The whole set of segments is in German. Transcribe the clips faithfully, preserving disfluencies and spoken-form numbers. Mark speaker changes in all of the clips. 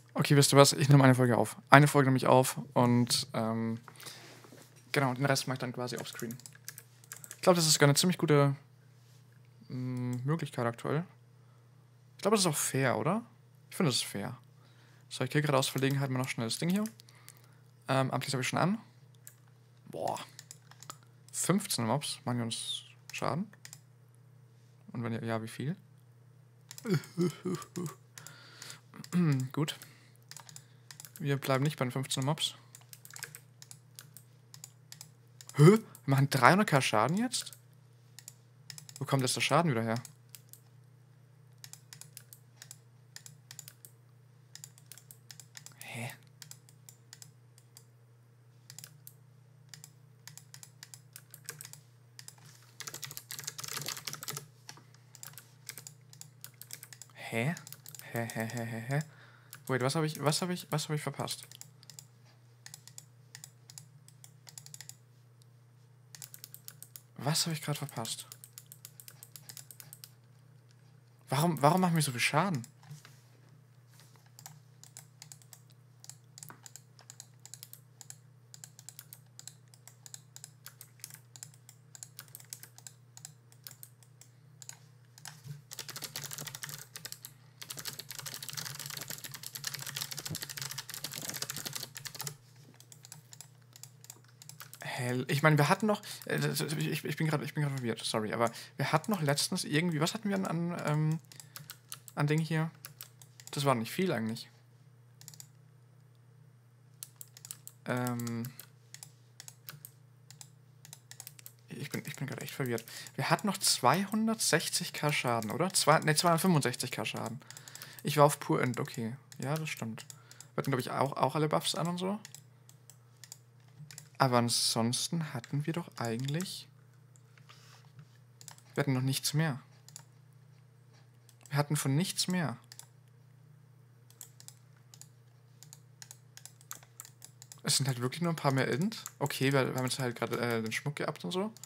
Speaker 1: Okay, wisst ihr was? Ich nehme eine Folge auf. Eine Folge nehme ich auf und ähm, genau, den Rest mache ich dann quasi offscreen. Ich glaube, das ist sogar eine ziemlich gute mh, Möglichkeit aktuell. Ich glaube, das ist auch fair, oder? Ich finde, das ist fair. So, ich gehe gerade aus Verlegenheit mal noch schnell das Ding hier. Ähm, Amtlich habe ich schon an. Boah. fünfzehn Mobs machen die uns Schaden. Und wenn ja, ja, wie viel? Gut. Wir bleiben nicht bei den fünfzehn Mobs. Hä? Wir machen dreihunderttausend Schaden jetzt? Wo kommt jetzt der Schaden wieder her? Hä? Hä? Hä, hä, hä, hä, hä? Wait, was habe ich, was habe ich, was habe ich verpasst? Was habe ich gerade verpasst? Warum, warum machen wir so viel Schaden? Hell. Ich meine, wir hatten noch. Äh, ich, ich bin gerade ich bin gerade verwirrt, sorry, aber wir hatten noch letztens irgendwie. Was hatten wir an, an, ähm, an Ding hier? Das war nicht viel eigentlich. Ähm. Ich bin, ich bin gerade echt verwirrt. Wir hatten noch zweihundertsechzigtausend Schaden, oder? Zwei, ne, zweihundertfünfundsechzigtausend Schaden. Ich war auf Pur End, okay. Ja, das stimmt. Wir hatten, glaube ich, auch, auch alle Buffs an und so. Aber ansonsten hatten wir doch eigentlich... Wir hatten noch nichts mehr. Wir hatten von nichts mehr. Es sind halt wirklich nur ein paar mehr Int. Okay, wir, wir haben jetzt halt gerade äh, den Schmuck geabt und so.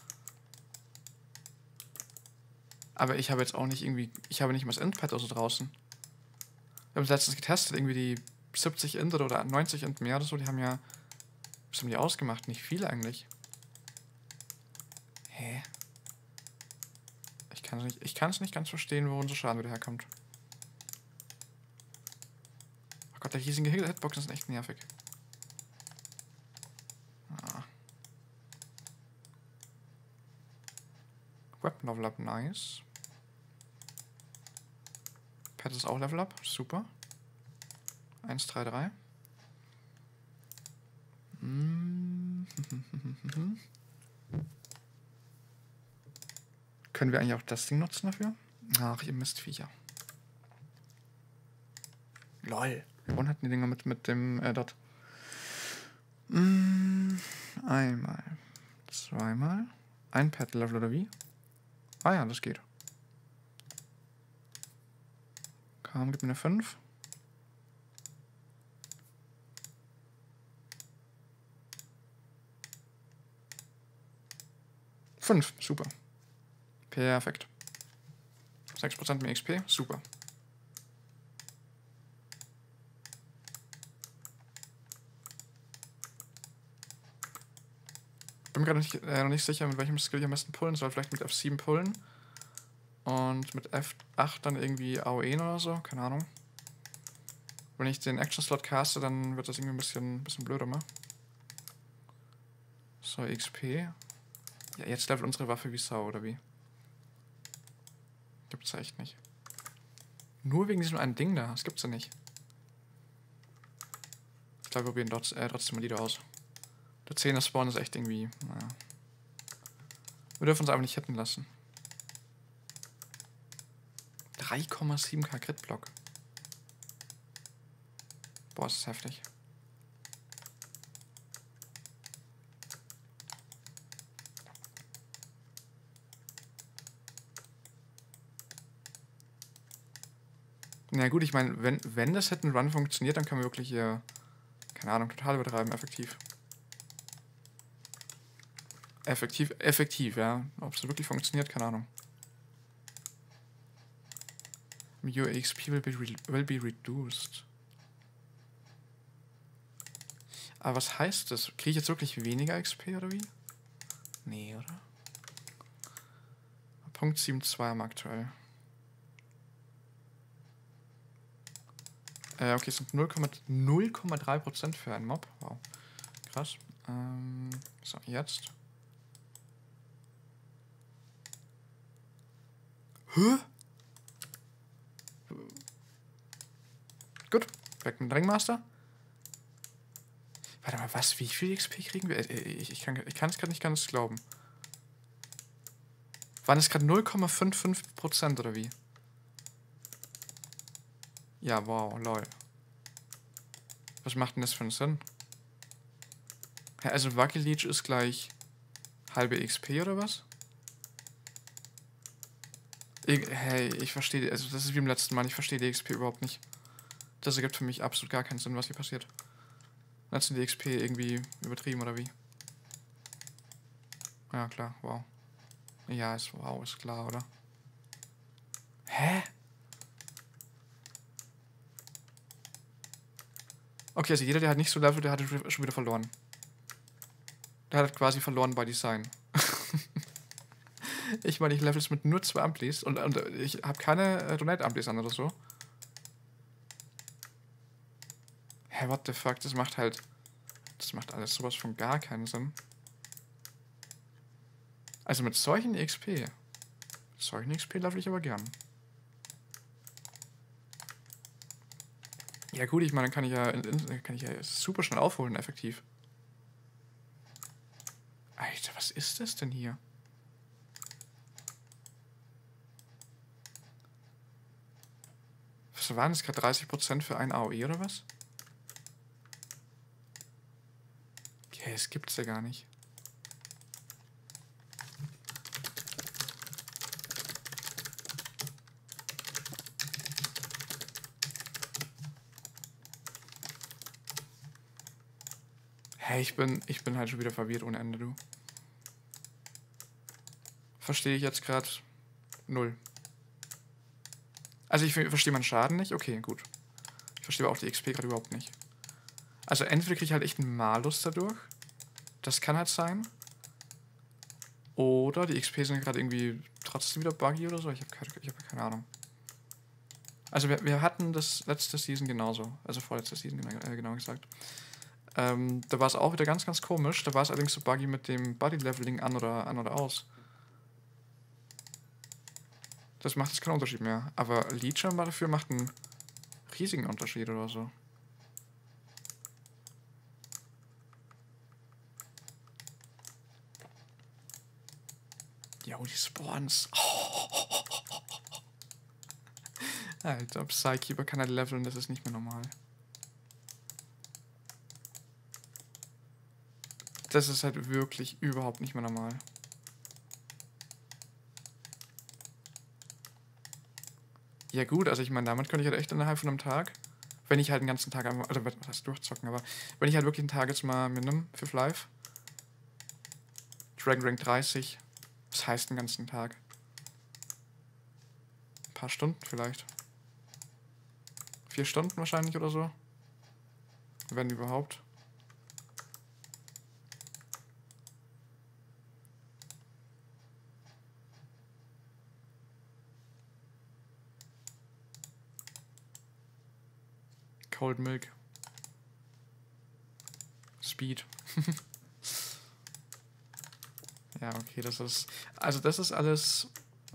Speaker 1: Aber ich habe jetzt auch nicht irgendwie... Ich habe nicht mal das Int-Pad oder so draußen. Wir haben es letztens getestet, irgendwie die siebzig Int oder neunzig Int mehr oder so, die haben ja... Was haben die ausgemacht? Nicht viel eigentlich. Hä? Ich kann es nicht, ich kann es nicht ganz verstehen, wo unser Schaden wieder herkommt. Oh Gott, die riesigen Hitboxen sind echt nervig. Ah. Weapon Level Up, nice. Pad ist auch Level Up, super. eins, drei, drei. Mm. Können wir eigentlich auch das Ding nutzen dafür? Ach, ihr Mistviecher. Lol. Und hatten die Dinger mit, mit dem, äh, dort. Mm, einmal. Zweimal. Ein Pad-Level oder wie? Ah ja, das geht. Komm, gib mir eine fünf. fünf, super. Perfekt. sechs Prozent mehr X P, super. Bin mir gerade nicht, äh, noch nicht sicher, mit welchem Skill ich am besten pullen soll. Vielleicht mit F sieben pullen. Und mit F acht dann irgendwie A O E oder so, keine Ahnung. Wenn ich den Action-Slot caste, dann wird das irgendwie ein bisschen, bisschen blöder, ne? So, X P. Ja, jetzt levelt unsere Waffe wie Sau, oder wie? Gibt's ja echt nicht. Nur wegen diesem einen Ding da, das gibt's ja nicht. Ich glaube, wir probieren dort, äh, trotzdem mal die da aus. Der zehner Spawn ist echt irgendwie, naja. Wir dürfen uns einfach nicht hitten lassen. drei Komma sieben K Crit-Block. Boah, das ist heftig. Na gut, ich meine, wenn, wenn das Hit and Run funktioniert, dann können wir wirklich hier, keine Ahnung, total übertreiben, effektiv. Effektiv, effektiv, ja. Ob es wirklich funktioniert, keine Ahnung. Your X P will be, re will be reduced. Aber was heißt das? Kriege ich jetzt wirklich weniger X P oder wie? Nee, oder? Punkt sieben Komma zwei am aktuell. Äh, okay, es sind null Komma drei Prozent für einen Mob. Wow. Krass. Ähm, so, jetzt. Hä? Gut. Weg mit dem Ringmaster. Warte mal, was? Wie viel X P kriegen wir? Ich, ich kann ich es gerade nicht ganz glauben. Waren es gerade null Komma fünfundfünfzig Prozent oder wie? Ja, wow, lol. Was macht denn das für einen Sinn? Ja, also Wacky Leech ist gleich halbe X P oder was? Ich, hey, ich verstehe, also das ist wie im letzten Mal, ich verstehe die X P überhaupt nicht. Das ergibt für mich absolut gar keinen Sinn, was hier passiert. Jetzt sind die X P irgendwie übertrieben oder wie? Ja, klar, wow. Ja, ist wow, ist klar, oder? Hä? Okay, also jeder, der halt nicht so levelt, der hat schon wieder verloren. Der hat quasi verloren bei Design. Ich meine, ich level es mit nur zwei Amplis und, und ich habe keine äh, Donate-Amplis an oder so. Hä, what the fuck, das macht halt... Das macht alles sowas von gar keinen Sinn. Also mit solchen X P. Mit solchen X P level ich aber gern. Ja gut, ich meine, dann kann ich ja, kann ich ja super schnell aufholen, effektiv. Alter, was ist das denn hier? Was waren das gerade? dreißig Prozent für ein A O E oder was? Okay, das gibt's ja gar nicht. Hey, ich bin, ich bin halt schon wieder verwirrt ohne Ende, du. Verstehe ich jetzt gerade null. Also ich verstehe meinen Schaden nicht. Okay, gut. Ich verstehe aber auch die X P gerade überhaupt nicht. Also entweder kriege ich halt echt einen Malus dadurch. Das kann halt sein. Oder die X P sind gerade irgendwie trotzdem wieder buggy oder so. Ich habe keine, ich hab keine Ahnung. Also wir, wir hatten das letzte Season genauso. Also vorletzte Season äh, genau gesagt. Ähm, da war es auch wieder ganz, ganz komisch. Da war es allerdings so buggy mit dem Body-Leveling an oder, an oder aus. Das macht jetzt keinen Unterschied mehr. Aber Legion dafür macht einen riesigen Unterschied oder so. Ja, die Spawns. Oh. Alter, Psykeeper kann halt leveln, das ist nicht mehr normal. Das ist halt wirklich überhaupt nicht mehr normal. Ja gut, also ich meine, damit könnte ich halt echt innerhalb von einem Tag, wenn ich halt den ganzen Tag einfach, also was heißt durchzocken, aber wenn ich halt wirklich einen Tag jetzt mal mitnehme für Live, Dragon Rank dreißig, was heißt den ganzen Tag? Ein paar Stunden vielleicht. Vier Stunden wahrscheinlich oder so. Wenn überhaupt. Cold Milk. Speed. Ja, okay, das ist... Also das ist alles...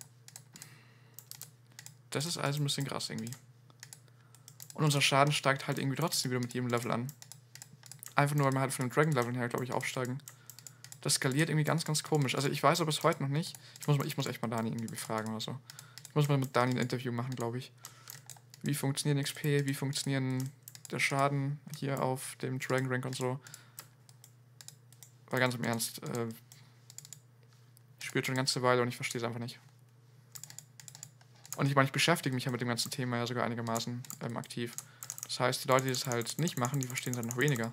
Speaker 1: Das ist alles ein bisschen krass irgendwie. Und unser Schaden steigt halt irgendwie trotzdem wieder mit jedem Level an. Einfach nur, weil wir halt von den Dragon-Leveln her, glaube ich, aufsteigen. Das skaliert irgendwie ganz, ganz komisch. Also ich weiß aber bis heute noch nicht. Ich muss, ich muss echt mal Dani irgendwie befragen oder so. Ich muss mal mit Dani ein Interview machen, glaube ich. Wie funktionieren X P, wie funktionieren der Schaden hier auf dem Dragon Rank und so. Weil ganz im Ernst, äh, ich spiele schon eine ganze Weile und ich verstehe es einfach nicht. Und ich meine, ich beschäftige mich ja mit dem ganzen Thema ja sogar einigermaßen ähm, aktiv. Das heißt, die Leute, die das halt nicht machen, die verstehen es halt noch weniger.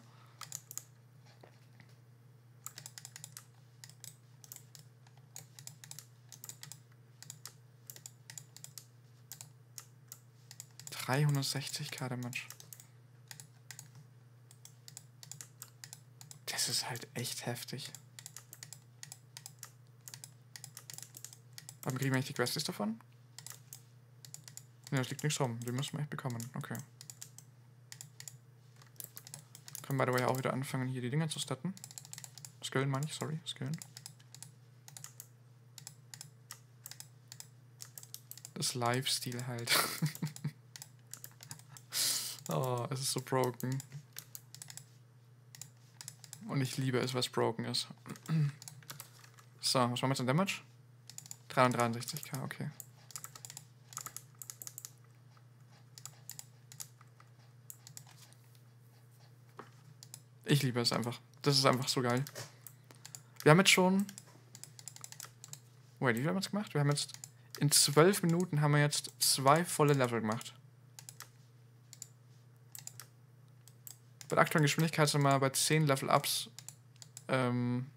Speaker 1: dreihundertsechzig K Damage. Das ist halt echt heftig. Aber kriegen wir nicht die Quests davon? Ne, es liegt nichts rum. Die müssen wir echt bekommen. Okay. Können by the way auch wieder anfangen, hier die Dinger zu statten. Skillen meine ich, sorry, skillen. Das Lifestyle halt. Oh, es ist so broken. Und ich liebe es, was broken ist. So, was machen wir jetzt an Damage? dreihundertdreiundsechzig K, okay. Ich liebe es einfach. Das ist einfach so geil. Wir haben jetzt schon... Wait, wie viel haben wir jetzt gemacht? Wir haben jetzt... In zwölf Minuten haben wir jetzt zwei volle Level gemacht. Bei der aktuellen Geschwindigkeit sind wir bei zehn Level-Ups. Ähm...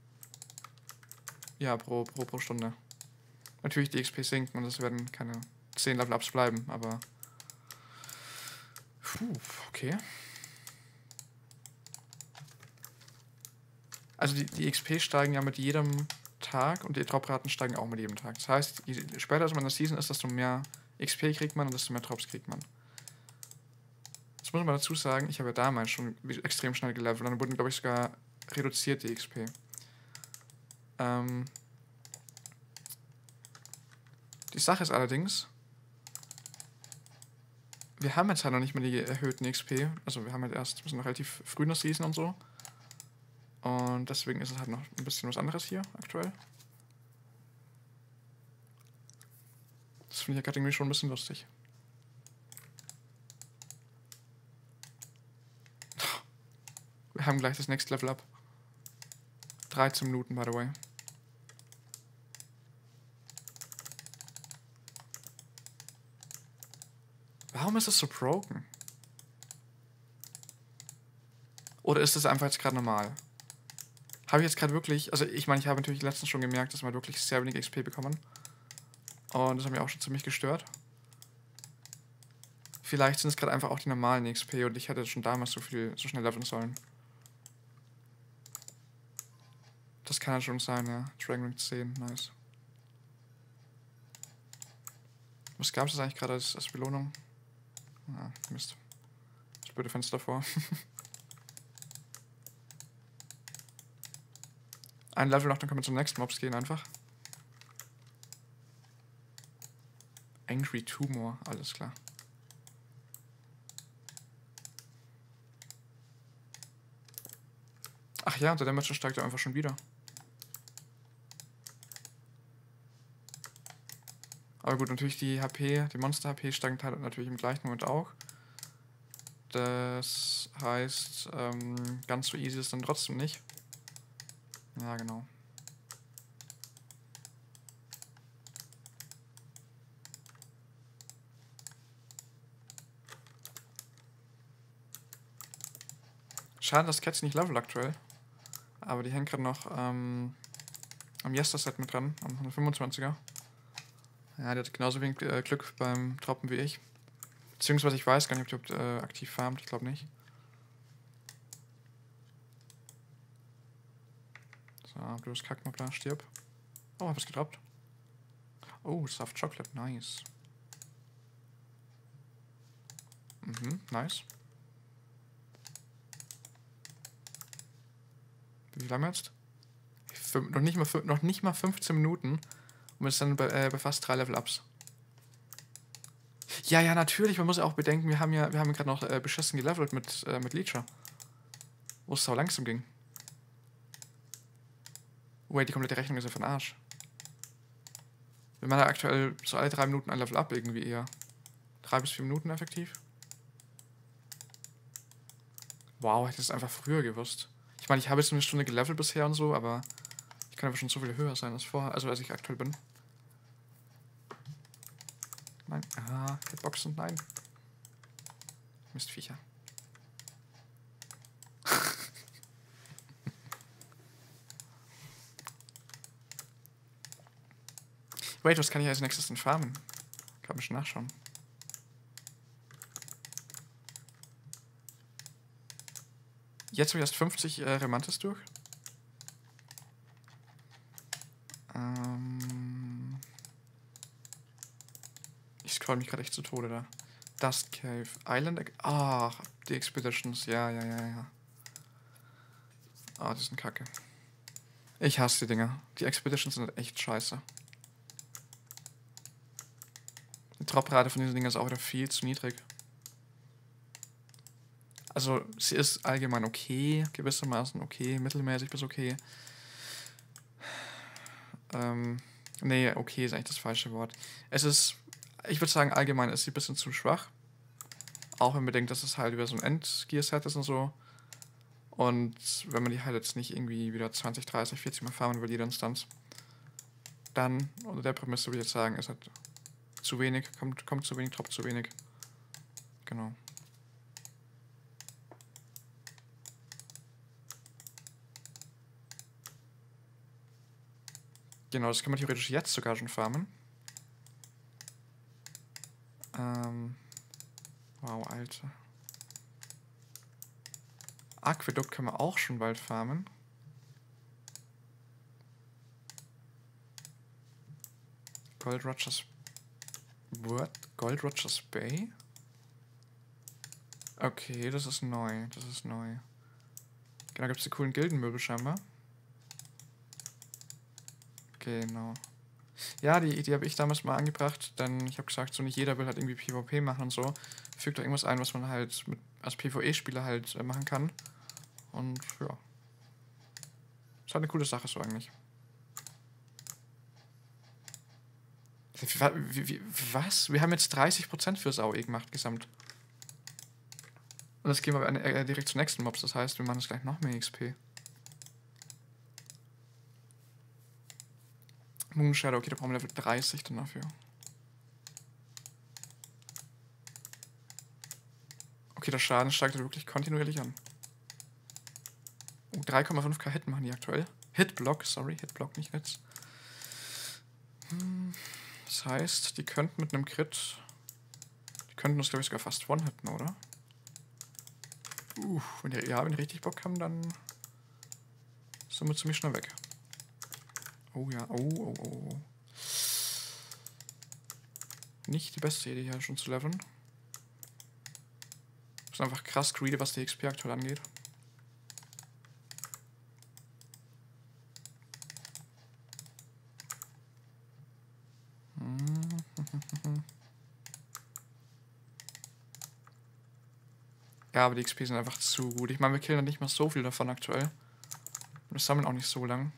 Speaker 1: Ja, pro, pro, pro Stunde. Natürlich die X P sinken und es werden keine zehn Level-Ups bleiben, aber... Puh, okay. Also die, die X P steigen ja mit jedem Tag und die Dropraten steigen auch mit jedem Tag. Das heißt, je später man in der Season ist, desto mehr X P kriegt man und desto mehr Drops kriegt man. Das muss man dazu sagen, ich habe ja damals schon extrem schnell gelevelt und dann wurden, glaube ich, sogar reduziert die X P. Ähm... Die Sache ist allerdings, wir haben jetzt halt noch nicht mehr die erhöhten X P. Also wir haben halt erst, wir sind noch relativ früh in der Season und so. Und deswegen ist es halt noch ein bisschen was anderes hier aktuell. Das finde ich ja gerade irgendwie schon ein bisschen lustig. Wir haben gleich das Next Level Up. dreizehn Minuten, by the way. Warum ist das so broken? Oder ist das einfach jetzt gerade normal? Habe ich jetzt gerade wirklich... Also ich meine, ich habe natürlich letztens schon gemerkt, dass wir wirklich sehr wenig X P bekommen. Und das hat mich auch schon ziemlich gestört. Vielleicht sind es gerade einfach auch die normalen X P und ich hätte schon damals so viel, so schnell leveln sollen. Das kann ja schon sein, ja. Dragon Rank zehn, nice. Was gab es eigentlich gerade als, als Belohnung? Ah, Mist. Das blöde Fenster davor. Ein Level noch, dann können wir zum nächsten Mobs gehen einfach. Angry Tumor, alles klar. Ach ja, der Damage steigt ja einfach schon wieder. Aber gut, natürlich die H P, die Monster-H P steigen halt natürlich im gleichen Moment auch. Das heißt, ähm, ganz so easy ist dann trotzdem nicht. Ja, genau. Schade, dass Cats nicht level aktuell. Aber die hängen gerade noch ähm, am Yester-Set mit dran, am hundertfünfundzwanziger. Ja, der hat genauso wenig äh, Glück beim Droppen wie ich. Beziehungsweise ich weiß gar nicht, ob die äh, aktiv farmt, ich glaube nicht. So, bloß Kackmob da, stirb. Oh, hab was gedroppt. Oh, Soft Chocolate, nice. Mhm, nice. Wie viel haben wir jetzt? Fün noch, nicht mal, noch nicht mal fünfzehn Minuten und wir sind dann bei, äh, bei fast drei Level-Ups. Ja, ja, natürlich, man muss ja auch bedenken, wir haben ja, wir haben gerade noch äh, beschissen gelevelt mit, äh, mit Leecher. Wo es so langsam ging. Wait, die komplette Rechnung ist ja für den Arsch. Wir machen ja aktuell so alle drei Minuten ein Level-Up irgendwie eher. Drei bis vier Minuten effektiv. Wow, hätte ich das einfach früher gewusst. Ich meine, ich habe jetzt eine Stunde gelevelt bisher und so, aber ich kann aber schon so viel höher sein als vorher, also als ich aktuell bin. Nein, ah, Hitboxen, nein. Mistviecher. Wait, was kann ich als nächstes denn farmen? Kann man schon nachschauen. Jetzt habe ich erst fünfzig äh, Remantis durch. Ähm ich scroll mich gerade echt zu Tode da. Dust Cave, Island... Ach, die Expeditions. Ja, ja, ja, ja. Ah, die sind kacke. Ich hasse die Dinger. Die Expeditions sind echt scheiße. Die Droprate von diesen Dingen ist auch wieder viel zu niedrig. Also, sie ist allgemein okay, gewissermaßen okay, mittelmäßig bis okay. Ähm, nee, okay ist eigentlich das falsche Wort. Es ist, ich würde sagen, allgemein ist sie ein bisschen zu schwach. Auch wenn man bedenkt, dass es halt über so ein Endgear-Set ist und so. Und wenn man die halt jetzt nicht irgendwie wieder zwanzig, dreißig, vierzig Mal farmen will, jede Instanz, dann, unter der Prämisse würde ich jetzt sagen, ist halt zu wenig, kommt, kommt zu wenig, Drop zu wenig. Genau. Genau, das kann man theoretisch jetzt sogar schon farmen. Ähm. Wow, Alter. Aquädukt können wir auch schon bald farmen. Gold Rogers. What? Gold Rogers Bay? Okay, das ist neu. Das ist neu. Genau, gibt es die coolen Gildenmöbel scheinbar. Genau. Ja, die Idee habe ich damals mal angebracht, denn ich habe gesagt, so nicht jeder will halt irgendwie PvP machen und so. Fügt da irgendwas ein, was man halt mit, als PvE-Spieler halt äh, machen kann. Und ja. Ist halt eine coole Sache so eigentlich. Wie, wie, was? Wir haben jetzt dreißig Prozent fürs A O E gemacht, gesamt. Und das gehen wir äh, direkt zu nächsten Mobs, das heißt, wir machen jetzt gleich noch mehr X P. Moonshadow, okay, da brauchen wir Level dreißig dann dafür. Okay, der Schaden steigt wirklich kontinuierlich an. Oh, drei Komma fünf K Hit machen die aktuell. Hitblock, sorry, Hitblock, nicht Hits. Hm, das heißt, die könnten mit einem Crit... Die könnten uns, glaube ich, sogar fast one-hitten, oder? Uh, wenn die, ja, wenn die richtig Bock haben, dann sind wir ziemlich schnell weg. Oh ja, oh, oh, oh, oh. Nicht die beste Idee hier schon zu leveln. Ist einfach krass greedy, was die X P aktuell angeht. Ja, aber die X P sind einfach zu gut. Ich meine, wir killen nicht mal so viel davon aktuell. Wir sammeln auch nicht so lang.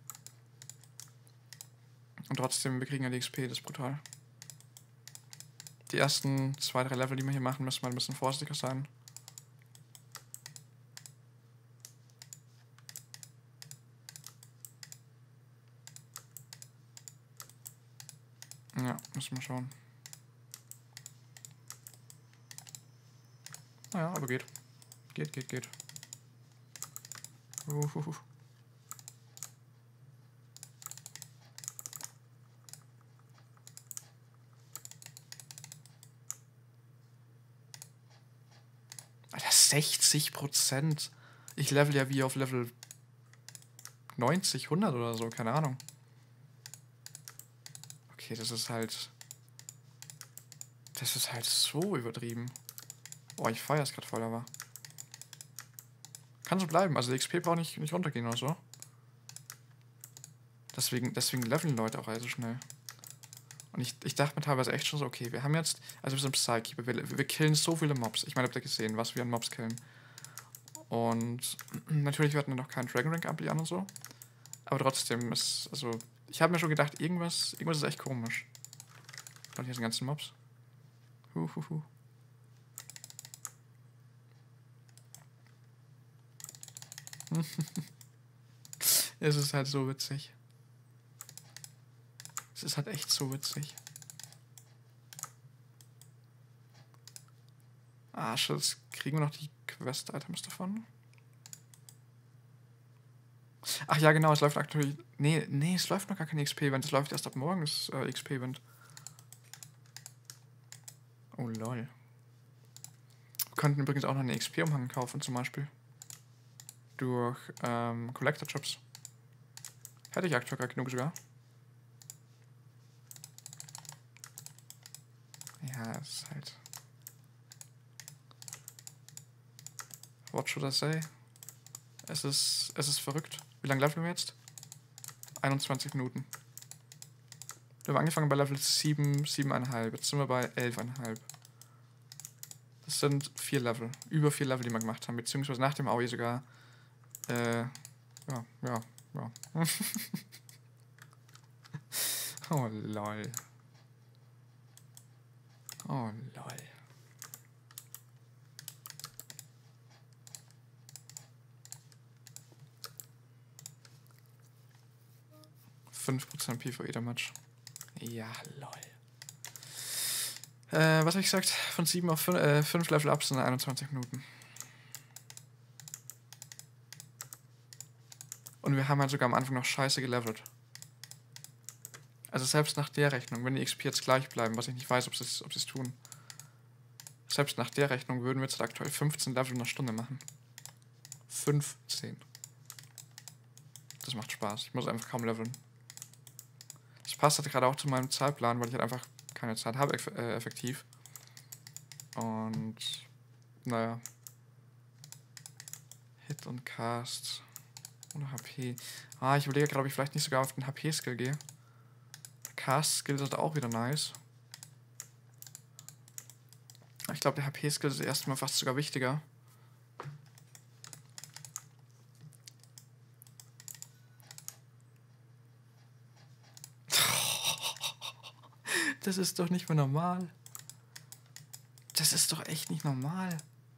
Speaker 1: Und trotzdem, wir kriegen ja die X P, das ist brutal. Die ersten zwei, drei Level, die wir hier machen, müssen wir ein bisschen vorsichtiger sein. Ja, müssen wir schauen. Naja, aber geht. Geht, geht, geht. Uhuhu. Alter, sechzig Prozent. Ich level ja wie auf Level neunzig, hundert oder so, keine Ahnung. Okay, das ist halt... Das ist halt so übertrieben. Boah, ich feiere es gerade voll, aber... Kann so bleiben, also die X P braucht nicht, nicht runtergehen oder so. Deswegen, deswegen leveln Leute auch also schnell. Und ich, ich dachte mir teilweise echt schon so, okay, wir haben jetzt... Also wir sind Psyche, wir, wir killen so viele Mobs. Ich meine, habt ihr gesehen, was wir an Mobs killen. Und natürlich werden wir noch keinen Dragon Rank abliefern und so. Aber trotzdem ist, also... Ich habe mir schon gedacht, irgendwas, irgendwas ist echt komisch. Und hier sind ganzen Mobs. Huhuhu. Es ist halt so witzig. Es ist halt echt so witzig. Ah, Scheiße, kriegen wir noch die Quest-Items davon? Ach ja, genau, es läuft aktuell... Nee, nee, es läuft noch gar kein X P-Event. Es läuft erst ab morgen, das äh, X P-Event. Oh, lol. Wir könnten übrigens auch noch einen X P-Umhang kaufen, zum Beispiel. durch ähm, Collector-Jobs. Hätte ich aktuell gar genug sogar. Ja, es ist halt... What should I say? Es ist, es ist verrückt. Wie lange leveln wir jetzt? einundzwanzig Minuten. Wir haben angefangen bei Level sieben, sieben Komma fünf. Jetzt sind wir bei elf Komma fünf. Das sind vier Level. Über vier Level, die wir gemacht haben. Beziehungsweise nach dem A O E sogar. Äh, ja, ja, ja. Oh, lol. Oh, lol. fünf Prozent PvE-Damage. Ja, lol. Äh, was habe ich gesagt? Von sieben auf fünf Level-Ups sind einundzwanzig Minuten. Und wir haben halt sogar am Anfang noch scheiße gelevelt. Also selbst nach der Rechnung, wenn die X P jetzt gleich bleiben, was ich nicht weiß, ob sie es ob sie es tun. Selbst nach der Rechnung würden wir jetzt aktuell fünfzehn Level in einer Stunde machen. fünfzehn. Das macht Spaß. Ich muss einfach kaum leveln. Das passt halt gerade auch zu meinem Zeitplan, weil ich halt einfach keine Zeit habe, eff äh, effektiv. Und naja. Hit und Cast. Ohne H P. Ah, ich überlege gerade, ob ich vielleicht nicht sogar auf den H P-Skill gehe. Cast-Skill ist halt auch wieder nice. Ich glaube, der H P-Skill ist erstmal fast sogar wichtiger. Das ist doch nicht mehr normal. Das ist doch echt nicht normal.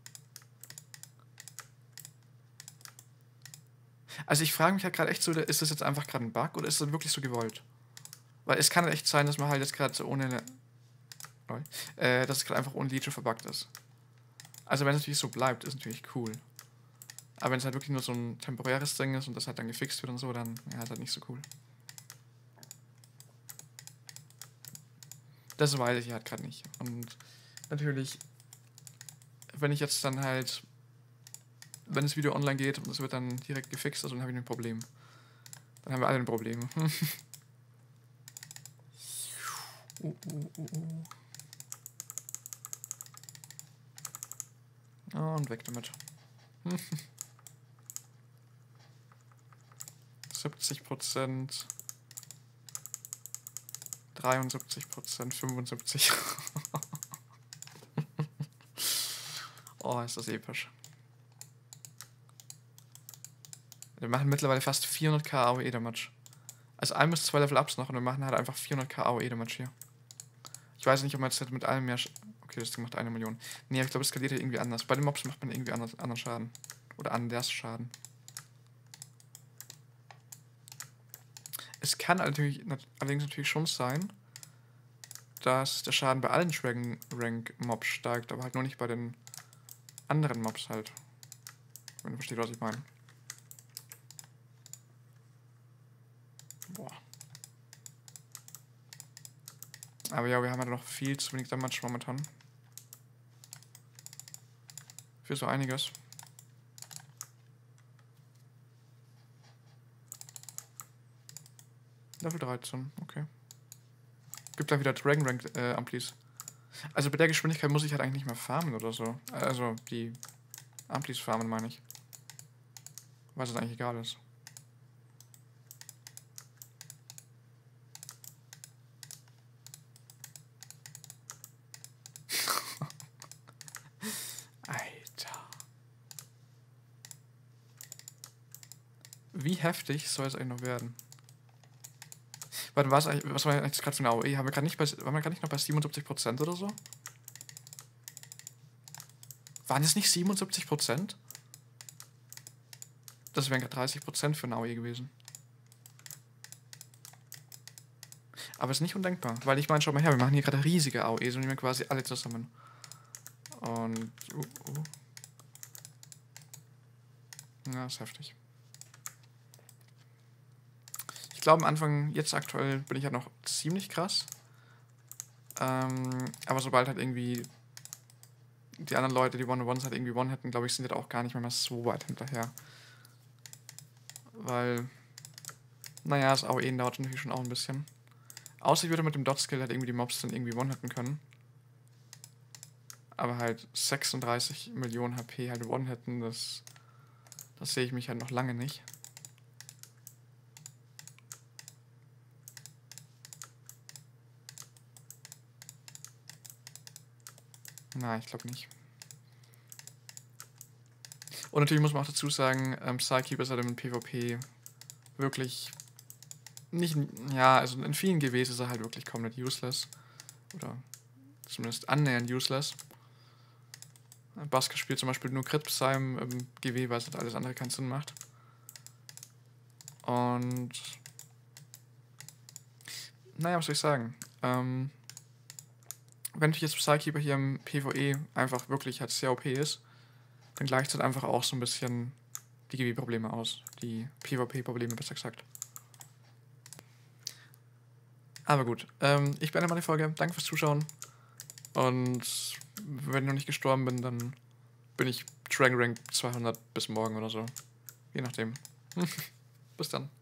Speaker 1: Also ich frage mich halt gerade echt so, ist das jetzt einfach gerade ein Bug oder ist das wirklich so gewollt? Weil es kann halt echt sein, dass man halt jetzt gerade so ohne... Äh, dass es gerade einfach ohne Legion verbuggt ist. Also wenn es natürlich so bleibt, ist natürlich cool. Aber wenn es halt wirklich nur so ein temporäres Ding ist und das halt dann gefixt wird und so, dann ja, ist halt nicht so cool. Das weiß ich halt gerade nicht. Und natürlich, wenn ich jetzt dann halt, wenn das Video online geht und es wird dann direkt gefixt, also dann habe ich ein Problem. Dann haben wir alle ein Problem. uh, uh, uh, uh. Oh, und weg damit. siebzig Prozent. dreiundsiebzig Prozent, fünfundsiebzig. Oh, ist das episch. Wir machen mittlerweile fast vierhundert A O E-Damage. Also ein bis zwei Level-Ups noch und wir machen halt einfach vierhundert A O E-Damage hier. Ich weiß nicht, ob man jetzt mit allem mehr... Sch okay, das Ding macht eine Million. Nee, aber ich glaube, es skaliert irgendwie anders. Bei den Mobs macht man irgendwie anders, anderen Schaden. Oder anders Schaden. Es kann natürlich, allerdings natürlich schon sein, dass der Schaden bei allen Dragon Rank Mobs steigt, aber halt nur nicht bei den anderen Mobs halt. Wenn du verstehst, was ich meine. Boah. Aber ja, wir haben halt noch viel zu wenig Damage momentan. Für so einiges. Level dreizehn, okay. Gibt da wieder Dragon Rank äh, Amplis. Also bei der Geschwindigkeit muss ich halt eigentlich nicht mehr farmen oder so. Also die Amplis farmen, meine ich. Weil es eigentlich egal ist. Alter. Wie heftig soll es eigentlich noch werden? Warte, was, was war jetzt gerade für eine A O E? Haben wir gerade nicht bei, waren wir gerade nicht noch bei siebenundsiebzig Prozent oder so? Waren es nicht siebenundsiebzig Prozent? Das wären gerade dreißig Prozent für eine A O E gewesen. Aber es ist nicht undenkbar, weil ich meine, schau mal her, wir machen hier gerade riesige A O Es und nehmen quasi alle zusammen. Und... Uh, uh. Ja, ist heftig. Ich glaube am Anfang, jetzt aktuell bin ich halt noch ziemlich krass. Ähm, aber sobald halt irgendwie die anderen Leute, die One-on-Ones halt irgendwie One hätten, glaube ich, sind die halt auch gar nicht mehr, mehr so weit hinterher. weil, naja, das A O E dauert natürlich schon auch ein bisschen. Außer ich würde mit dem Dot-Skill halt irgendwie die Mobs dann irgendwie one-hitten können. Aber halt sechsunddreißig Millionen H P halt one-hitten, das, das sehe ich mich halt noch lange nicht. Na, ich glaube nicht. Und natürlich muss man auch dazu sagen, ähm, Psykeeper ist halt im PvP wirklich nicht, ja, also in vielen G Ws ist er halt wirklich komplett useless. Oder zumindest annähernd useless. Basker spielt zum Beispiel nur Crit Psy im, im G W, weil es halt alles andere keinen Sinn macht. Und naja, was soll ich sagen? Ähm, wenn jetzt Psykeeper hier im PvE einfach wirklich halt sehr O P ist, dann gleicht es halt einfach auch so ein bisschen die G W-Probleme aus. Die PvP-Probleme, besser gesagt. Aber gut, ähm, ich beende meine Folge. Danke fürs Zuschauen. Und wenn ich noch nicht gestorben bin, dann bin ich Dragon Rank zweihundert bis morgen oder so. Je nachdem. Bis dann.